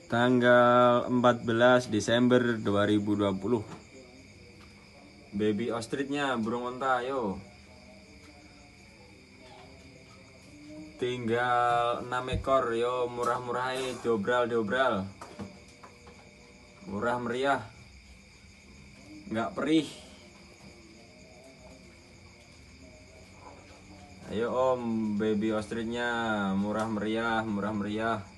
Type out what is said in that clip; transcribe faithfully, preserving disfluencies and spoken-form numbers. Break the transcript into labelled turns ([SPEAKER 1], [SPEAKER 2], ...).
[SPEAKER 1] Tanggal empat belas Desember dua ribu dua puluh. Baby ostrich-nya burung onta, yo. Tinggal enam ekor, yo, murah-murah aja, dobral-dobral. Murah meriah. Nggak perih. Ayo Om, baby ostrich-nya murah meriah, murah meriah.